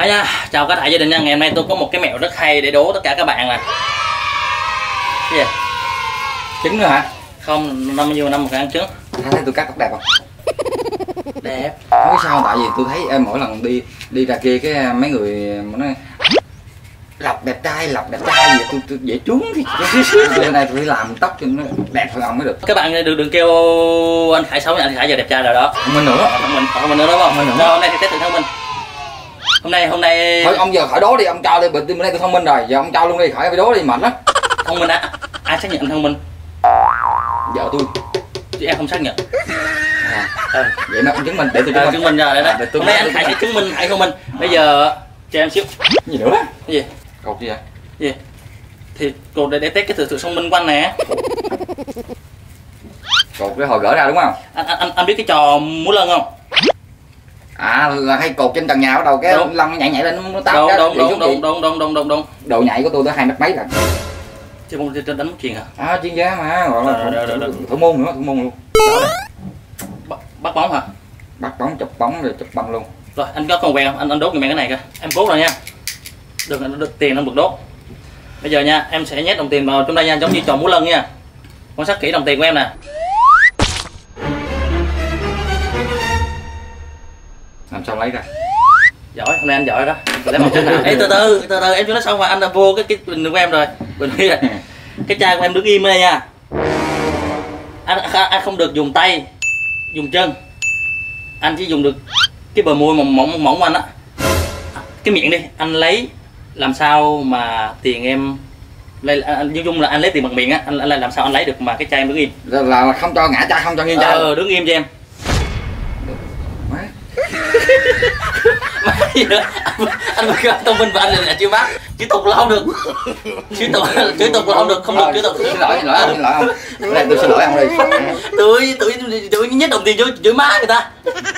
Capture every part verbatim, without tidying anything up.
À nha, chào cả đại gia đình nha. Ngày hôm nay tôi có một cái mẹo rất hay để đố tất cả các bạn nè. Cái gì? Trứng nữa hả? Không, năm nhiêu năm một ăn trứng. Thấy tôi cắt tóc đẹp không? Đẹp. Nói sao tại vì tôi thấy em mỗi lần đi đi ra kia cái mấy người mà nói Lộc đẹp trai, Lộc đẹp trai gì tôi, tôi dễ trúng thì bữa nay tôi phải làm tóc cho nó đẹp hơn ông mới được. Các bạn đừng đừng kêu anh Khải xấu nha, anh Khải giờ đẹp trai rồi đó. Mình nữa. Mình còn mình nữa đúng không? Mình nữa. Rồi, hôm nay thì test thử thông minh. Hôm nay hôm nay Thôi ông giờ khỏi đố đi, ông cho đi, bữa nay tôi thông minh rồi, giờ ông cho luôn đi, khỏi phải đố đi mệt lắm. Thông minh á? Ai xác nhận anh thông minh? Vợ tôi. Chứ em không xác nhận. À, ừ, vậy mà ông chứng minh để tôi chứng minh. Chứng minh rồi đấy đó. Hôm nay anh Khải sẽ chứng minh Khải thông minh. Bây giờ cho em xíu. Gì nữa? Cái gì? Cột gì vậy? Gì? Thì cột để để test cái sự sự thông minh của anh nè. Cột cái hồi gỡ ra đúng không? Anh anh anh biết cái trò múa lân không? À là hay cột trên trần nhà bắt đầu cái lông nó nhảy nhảy lên nó tao cái đúng đúng đúng đúng đúng đúng đúng đúng độ nhảy của tôi tới hai mét mấy rồi. Chứ không trên đánh chuyền hả? À chuyên gia mà gọi là thủ môn nữa, thủ môn luôn. Bắt, bắt bóng hả? Bắt bóng, chụp bóng rồi chụp băng luôn. Rồi anh có con quen không? Anh anh đốt người mẹ cái này coi. Em cố rồi nha. Đừng được tiền anh được đốt. Bây giờ nha, em sẽ nhét đồng tiền vào trong đây nha, giống như trò múa lân nha. Quan sát kỹ đồng tiền của em nè. Làm sao lấy ra? Giỏi, hôm nay anh giỏi đó. Lấy một chân nào. Ê, từ từ, từ từ em chưa nói xong mà anh đã vô cái cái bình của em rồi. Bình kia. Cái chai của em đứng im đây nha. Anh, anh không được dùng tay, dùng chân. Anh chỉ dùng được cái bờ môi mỏng mỏng mỏng của anh á. Cái miệng đi, anh lấy làm sao mà tiền em lấy, nói chung là anh lấy tiền bằng miệng á, anh, anh làm sao anh lấy được mà cái chai em đứng im. Là, là không cho ngã chai, không cho nghiêng chai. Ờ, đứng im cho em. Gì nữa? Anh, anh vừa thông minh và anh là chưa bác chữ tục là không được, chữ tục chữ tục là không được, không được chữ tục. Xin lỗi, xin lỗi, xin lỗi ông. Đây tôi xin lỗi ông đi. Tôi tôi tôi nhét đồng tiền vô chửi má người ta.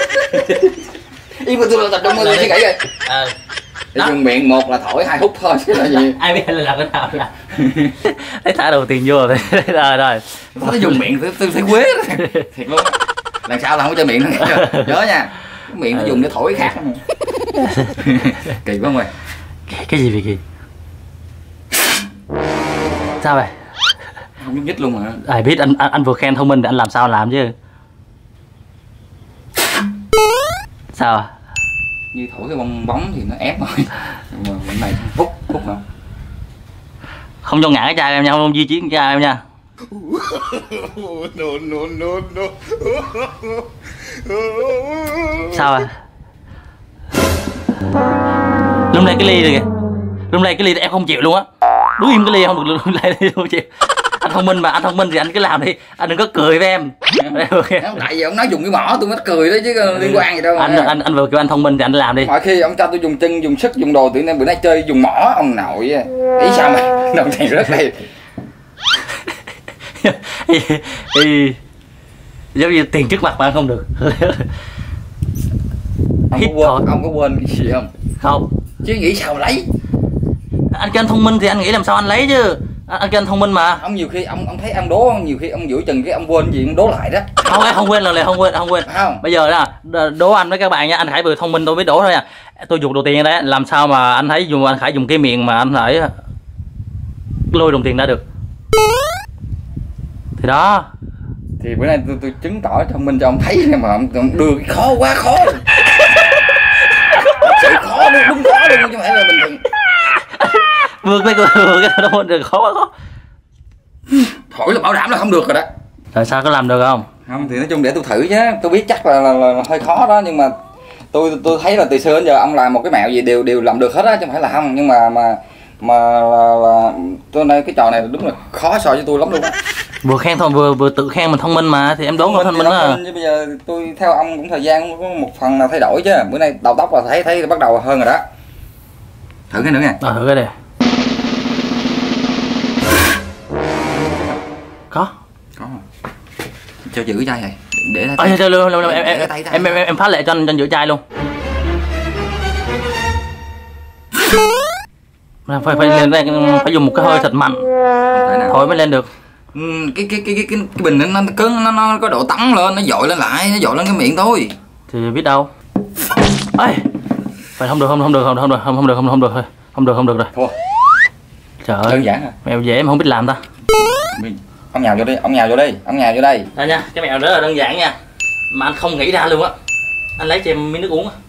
Ý của tôi là tập trung người suy nghĩ rồi. Ờ. Để dùng miệng, một là thổi, hai hút thôi chứ là gì. Ai biết là làm cái nào là thấy thả đầu tiền vô rồi. Rồi rồi. Nó dùng miệng tôi tôi thấy quế thiệt luôn. Lần sau là không có cho miệng nữa. Nhớ nha. Cái miệng nó dùng để thổi khác. Kỳ quá mày. Cái gì vậy kỳ? Sao vậy? Không nhúc nhích luôn mà. Ai biết anh anh, anh vừa khen thông minh thì anh làm sao làm chứ. Sao à? Như thổi cái bong bóng thì nó ép thôi. Mà cái này hút hút nào. Không cho ngã cái chai em nha, không di chuyển cái chai em nha. No no no no. Sao à? Lúc này cái ly rồi kìa. Lúc này cái ly em không chịu luôn á. Đúng im cái ly không được, lúc này không chịu. Anh thông minh mà, anh thông minh thì anh cứ làm đi, anh đừng có cười với em. Tại vì ông nói dùng cái mỏ tôi mới cười đó chứ liên quan gì đâu. Anh anh anh vừa kêu anh thông minh thì anh làm đi. Mọi khi ông cho tôi dùng chân, dùng sức, dùng đồ tự nhiên bữa nay chơi dùng mỏ ông nội. Ý sao mà đồng tiền rất đây. Thì giống như tiền trước mặt mà anh không được. Ông có quên, ông có quên cái gì không? Không. Chứ nghĩ sao lấy. Anh kêu anh thông minh thì anh nghĩ làm sao anh lấy chứ. Anh kêu anh thông minh mà. Ông nhiều khi ông ông thấy ông đố, nhiều khi ông giữa chừng cái ông quên gì ông đố lại đó. Không, em không quên lần này, không quên, không quên. Không. Bây giờ là đố anh với các bạn nha, anh Khải vừa thông minh tôi biết đố thôi à. Tôi dùng đồ tiền đấy, làm sao mà anh thấy dùng anh Khải dùng cái miệng mà anh phải lôi đồng tiền ra được. Thì đó. Thì bữa nay tôi tôi chứng tỏ thông minh cho ông thấy mà ông, ông đưa cái khó quá khó. Sự khó luôn, đúng khó luôn chứ không phải là bình thường. Vượt cái vượt cái thông minh được khó quá khó. Thổi là bảo đảm là không được rồi đó. Tại sao có làm được không? Không thì nói chung để tôi thử chứ, tôi biết chắc là, là, là hơi khó đó, nhưng mà tôi tôi thấy là từ xưa đến giờ ông làm một cái mẹo gì đều đều làm được hết á chứ không phải là không, nhưng mà mà mà là, là tôi đây cái trò này đúng là khó so với tôi lắm luôn á. Vừa khen thôi, vừa vừa tự khen mình thông minh mà thì em đố người thông minh đó. Chứ bây giờ tôi theo ông cũng thời gian có một phần là thay đổi chứ, bữa nay đầu tóc là thấy thấy bắt đầu hơn rồi đó. Thử cái nữa nha. Ờ, thử cái này. Có. Có. Cho giữ chai này. Để Ờ, cho luôn luôn em em em em em phá lệ cho anh cho giữ chai luôn. Phải phải lên đây, phải dùng một cái hơi thật mạnh. Thôi mới lên được. Ừ, cái, cái cái cái cái cái bình nó cứng, nó nó có độ tắn lên, nó dội lên lại, nó dội lên cái miệng thôi. Thì biết đâu. Ê, Vậy không được không không được không không được không không được không không được thôi không được không được rồi. Thua. Trời ơi. Đơn giản à. Mèo dễ em không biết làm ta. Ông nhào vô đi, ông nhào vô đi, ông nhào vô đây. Đây nha, cái mèo rất là đơn giản nha. Mà anh không nghĩ ra luôn á. Anh lấy cho em miếng nước uống á.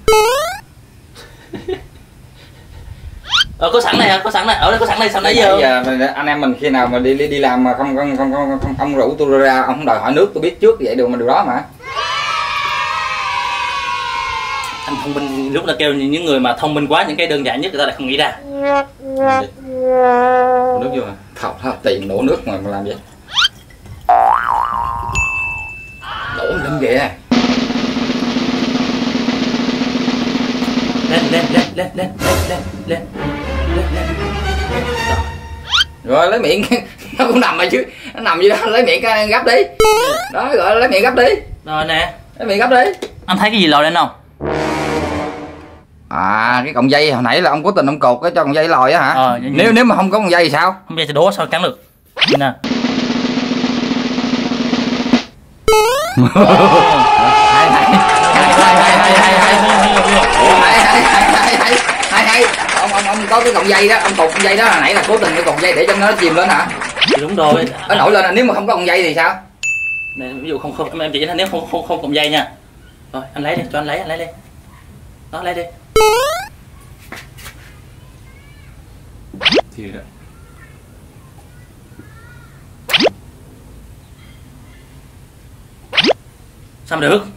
Ờ có sẵn này hả? Có sẵn này, ở đây có sẵn đây sao nãy giờ. giờ anh em mình khi nào mà đi đi, đi làm mà không không không không, không ông rủ tôi ra, ông không đòi hỏi nước tôi biết trước vậy được mà điều đó mà. Anh thông minh lúc là kêu những người mà thông minh quá những cái đơn giản nhất người ta lại không nghĩ ra. Đổ nước vô à? Thọc thọc tiền đổ nước mà mà làm vậy. Đổ lên kìa. Lên lên lên lên lên lên lên lên lên. Rồi lấy miệng nó cũng nằm rồi chứ, nó nằm gì đó, lấy miệng cái gấp đi. Đó gọi lấy miệng gấp đi. Rồi nè, lấy miệng gấp đi. anh thấy cái gì lòi lên không? À cái cọng dây hồi nãy là ông cố tình ông cột cái cho cọng dây lòi á hả? Ờ, nếu nếu mà không có cọng dây thì sao? Không dây thì đố sao cắn được. Nè. Hay hay hay hay hay hay hay hay hay hay hay hay hay ông ông ông có cái cọng dây đó, ông cột cọng dây đó hồi nãy là cố tình cái cột dây để cho nó chìm lên hả? Đúng rồi. Nó nổi lên, nếu mà không có cọng dây thì sao? Này, ví dụ không không em em chỉ nếu không không không cọng dây nha. Rồi anh lấy đi, cho anh lấy, anh lấy đi. Đó lấy đi. Thì đó. Sao mà được?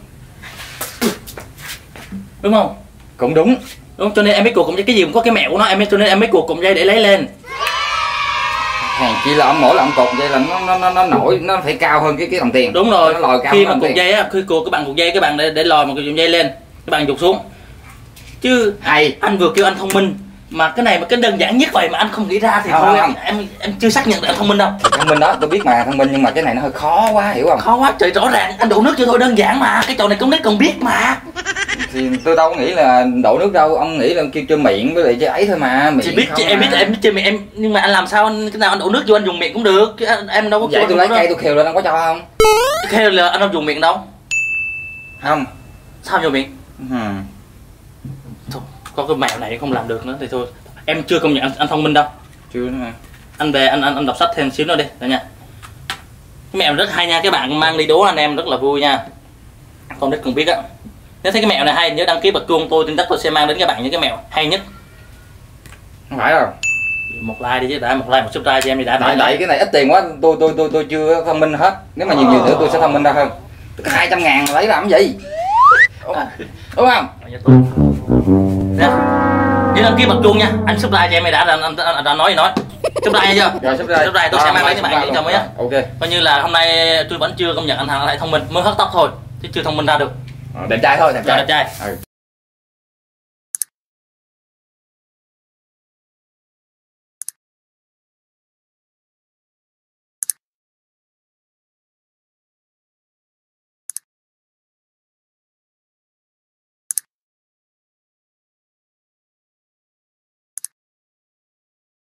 Đúng không? Cũng đúng. Đúng, cho nên em mới cột cọng dây, cái gì cũng có cái mẹo của nó, em mới cho nên em mới cột cọng dây để lấy lên. Hèn chi là ông mỗi lần ông cột dây là nó nó nó, nó nổi, nó phải cao hơn cái cái đồng tiền. Đúng rồi. Nó lòi cao khi mà cột cột dây á, khi cột các bạn cột dây các bạn để để lòi một cọng dây lên, các bạn giục xuống. Chứ hay anh vừa kêu anh thông minh mà cái này mà cái đơn giản nhất vậy mà anh không nghĩ ra thì không, thôi không. Em, em em chưa xác nhận được anh thông minh đâu. Thông minh đó tôi biết mà, thông minh nhưng mà cái này nó hơi khó quá hiểu không? Khó quá trời, rõ ràng anh đổ nước cho thôi đơn giản mà, cái trò này con nít còn biết mà. Thì tôi đâu có nghĩ là đổ nước đâu, ông nghĩ là kêu cho miệng với lại cho ấy thôi mà. Miệng chị biết chị, em biết em biết chơi miệng em, nhưng mà anh làm sao anh cái nào anh đổ nước vô anh dùng miệng cũng được chứ anh, em đâu có vậy tôi lấy cây tôi khều lên, ông có cho không? khêu là anh đâu dùng miệng đâu. Không. Sao dùng miệng? Ừ. Thôi có cái mẹo này không làm được nữa thì thôi, em chưa công nhận anh, anh thông minh đâu. Chưa nữa mà. Anh về anh anh, anh đọc sách thêm xíu nữa đi đây nha. Cái mẹo rất hay nha, các bạn mang đi đố anh em rất là vui nha, con nít cần biết á. Nếu thấy cái mẹo này hay nhớ đăng ký bật chuông, tôi tin chắc tôi sẽ mang đến các bạn những cái mẹo hay nhất. Không phải đâu. Một like đi chứ, đã một like một subscribe cho em đi đã. Tại tại cái này ít tiền quá, tôi tôi tôi tôi chưa thông minh hết. Nếu mà nhiều nhiều nữa tôi sẽ thông minh ra hơn. Hai trăm ngàn lấy làm cái gì? À. Đúng không? Nè, nhớ đăng ký bật chuông nha, anh subscribe cho em đi đã, anh, anh, anh, anh nói gì nói. Subscribe chưa? Rồi subscribe. Subscribe tôi sẽ mang đến các bạn những chồng mới nhá. Ok. Coi như là hôm nay tôi vẫn chưa công nhận anh Hằng lại thông minh, mới hớt tóc thôi chứ chưa thông minh ra được. Đẹp trai thôi, đẹp trai. Đẹp trai. Ừ.